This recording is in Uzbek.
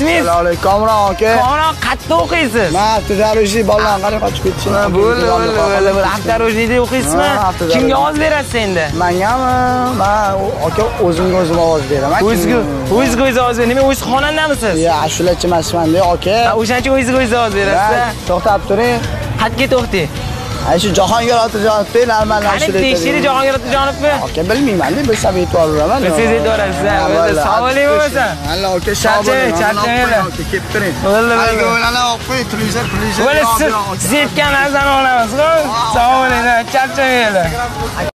ismingiz? Assalomu alaykum, Komron aka. Komron qayerda o'qiysiz? Men avtodorojniy bolalarni qarab qochib ketishim. Bo'ldi. Avtodorojniyda o'qiysizmi? Kimga ovoz berasiz endi? Mengami? Men aka o'zimga o'zim ovoz beraman. O'zingizga ovoz berasiz. Nima o'z xonandamisiz? Yo'q, ashulachi emasman-da aka. O'shancha o'zingizga ovoz berasiz. To'xtab turing. Qayerga to'xting? Shu Jahongir Otajonovni normal ashula aytadi. Tekshiri Jahongir Otajonovmi? Aka bilmayman-da, bilsam aytib yuboraman. Siz aytib yuborasiz. Sog' bo'ling bo'lmasa. Alla aka, sog' bo'ling. Charchamaylar. Aka, kelib turing. Bo'ldi. Aka, o'ylana o'qing, televizor. Siz aytgan narsani olamiz. Sog' bo'ling, charchamaylar.